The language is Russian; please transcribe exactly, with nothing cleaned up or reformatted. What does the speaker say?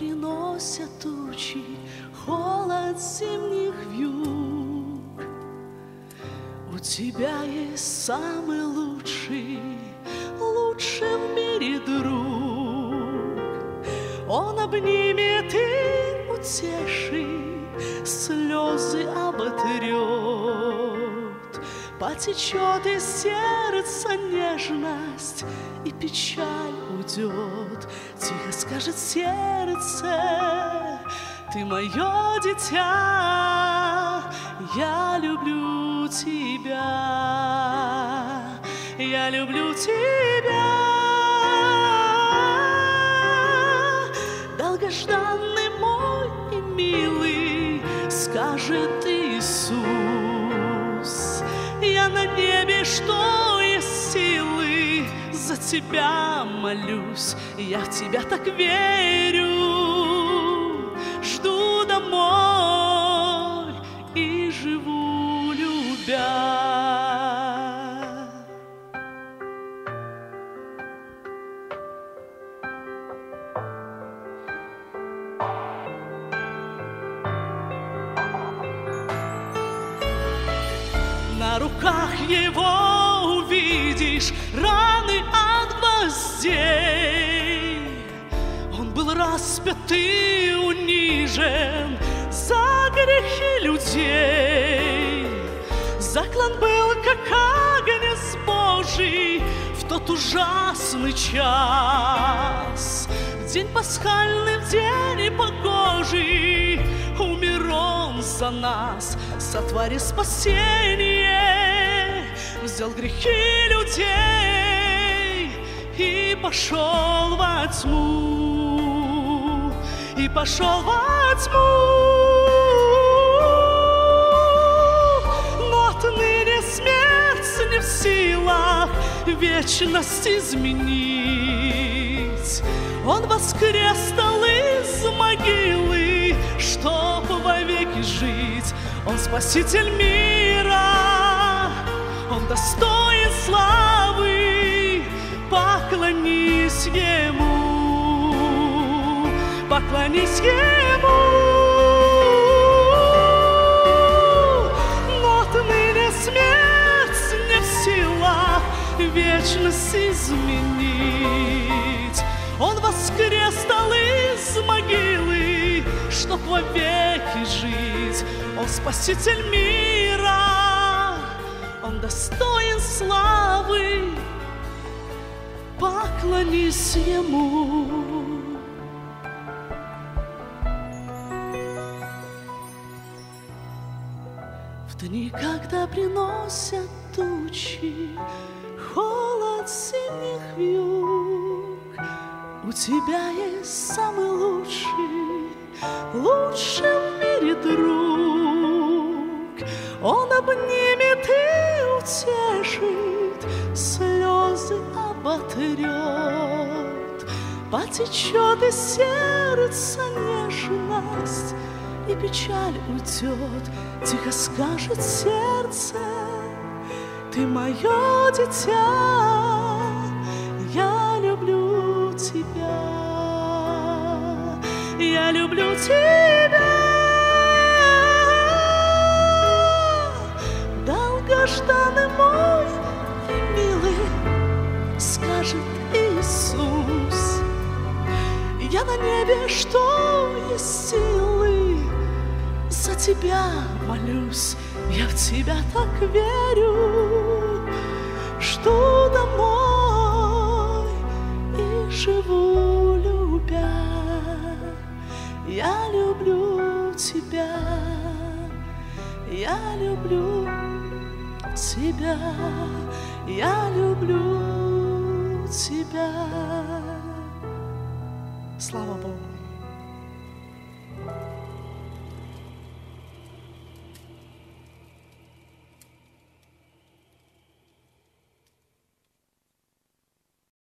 приносят тучи, холод зимних вьюг, у тебя есть самый лучший, лучший в мире друг. Он обнимет и утешит, слезы оботрет, потечет из сердца нежность, и печаль уйдет. Тихо скажет сердце: ты мое дитя, я люблю тебя, я люблю тебя. Долгожданный мой и милый, скажет Иисус, я на небе, что есть силы, за тебя молюсь, я в тебя так верю, жду домой и живу любя. На руках его увидишь раны от гвоздей. Он был распят и унижен за грехи людей. Заклан был, как агнец Божий, в тот ужасный час. В день пасхальный, в день погожий, умер он за нас, сотвори спасение, взял грехи людей и пошел во тьму, и пошел во тьму. Но отныне смерть не в силах вечность изменить. Он воскрес из могилы, чтоб вовеки жить. Он спаситель мира, он достоин славы. Поклонись ему, поклонись ему. Но отныне смерть не в силах вечность изменить. Он воскрес из могилы, чтоб вовеки жить. Он спаситель мира, он достоин славы. Поклонись ему. В дни, когда приносят тучи, холод зимних вьюг, у тебя есть самый лучший, лучший в мире друг. Он обнимет и утешит, слезы оботрет, потечет из сердца нежность, и печаль уйдет. Тихо скажет сердце: ты мое дитя, я люблю тебя, я люблю тебя. Долгожданный мой и милый, скажет Иисус, я на небе, что есть силы, за тебя молюсь, я в тебя так верю, жду домой и живу любя. Я люблю тебя, я люблю тебя, я люблю тебя. Слава Богу.